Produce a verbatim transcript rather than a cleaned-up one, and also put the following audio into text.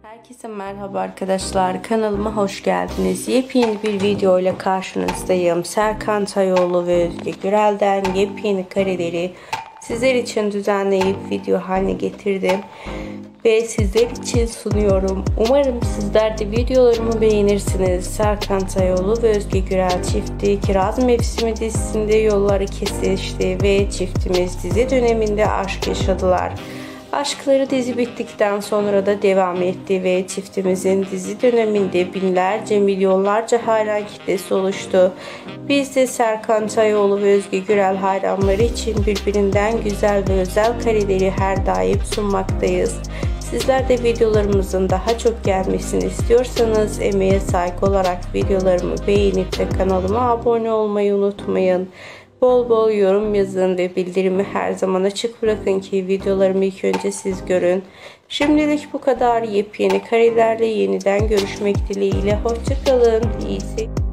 Herkese merhaba arkadaşlar, kanalıma hoş geldiniz. Yepyeni bir video ile karşınızdayım. Serkan Tayoğlu ve Özge Gürel'den yepyeni kareleri sizler için düzenleyip video haline getirdim ve sizler için sunuyorum. Umarım sizler de videolarımı beğenirsiniz. Serkan Tayoğlu ve Özge Gürel çifti Kiraz Mevsimi dizisinde yolları kesişti ve çiftimiz dizi döneminde aşk yaşadılar. Aşkları dizi bittikten sonra da devam etti ve çiftimizin dizi döneminde binlerce milyonlarca hayran kitlesi oluştu. Biz de Serkan Tayoğlu ve Özge Gürel hayranları için birbirinden güzel ve özel kareleri her daim sunmaktayız. Sizler de videolarımızın daha çok gelmesini istiyorsanız emeğe saygı olarak videolarımı beğenip de kanalıma abone olmayı unutmayın. Bol bol yorum yazın ve bildirimi her zaman açık bırakın ki videolarımı ilk önce siz görün. Şimdilik bu kadar. Yepyeni karelerle yeniden görüşmek dileğiyle. Hoşça kalın. İyi seyirler.